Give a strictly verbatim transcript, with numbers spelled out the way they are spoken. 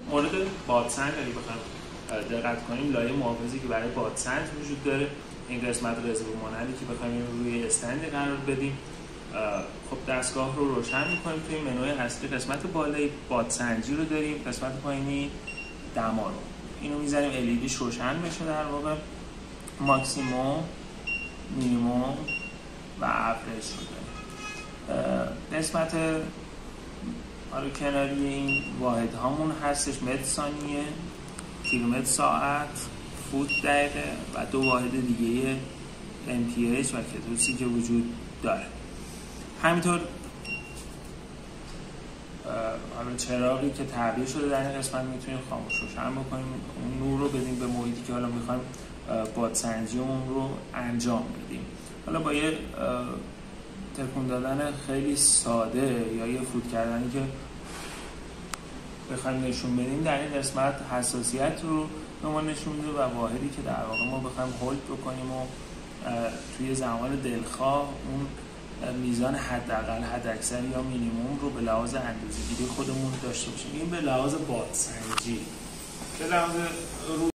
مورد بادسنج اگه بخوایم دقت کنیم، لایه محافظی که برای بادسنج وجود داره، این قسمت رزرو مانعی که بخوایم روی استند قرار بدیم. خب دستگاه رو روشن می‌کنیم. توی منوی اصلی قسمت بالایی بادسنجی رو داریم، قسمت پایینی دما رو. اینو می‌ذاریم ال ای دیش روشن بشه، در واقع ماکسیموم، مینیموم و اورج رو داریم. قسمت آره کناری این واحد هامون هستش متر ثانیه، کیلومتر ساعت، فوت دقیقه و دو واحد دیگه ام پی اچ و کتوسی که وجود داره. همینطور حالا چراغی که تعبیه شده در این قسمت میتونیم خاموش روشن بکنیم، اون نور رو بدیم به محیطی که حالا میخوایم بادسنجی اون رو انجام بدیم. حالا با یه تکون دادن خیلی ساده یا یه فوت کردنی که بخوایم نشون بدیم در این قسمت حساسیت رو به ما نشون میده و واحدی که در واقع ما بخوایم هولد بکنیم و توی زمان دلخواه اون میزان حداقل حداکثر یا مینیمم رو به لحاظ اندازه‌گیری خودمون داشته باشیم. این به لحاظ بادسنجی. به لحاظ